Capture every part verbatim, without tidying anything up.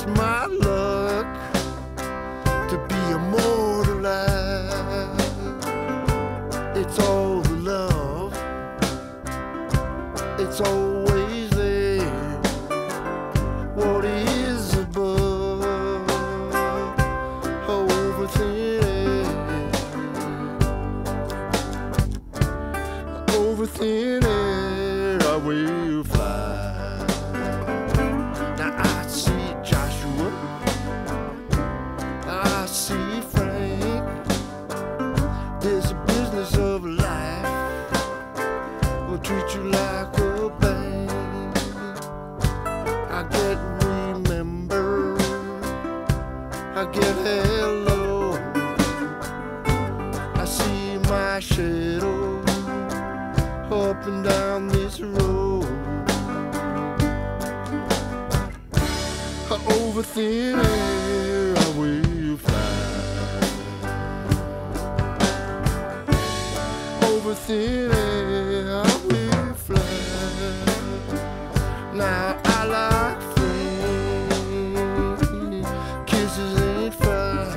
It's my luck to be immortalized. It's all the love, it's always there. What is above, over thin air, over thin air I will fly. Now I see Joshua, I see Frank. There's a business of life will treat you like a bank. I get remember, I get hello. I see my shadow up and down this road. Over thin air I will fly. Over thin air I will fly. Now I like friends, kisses ain't fine.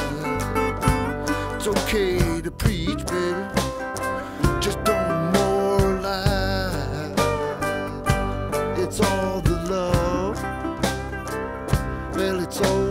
It's okay to preach, baby, just don't moralize. It's all the love, well, it's all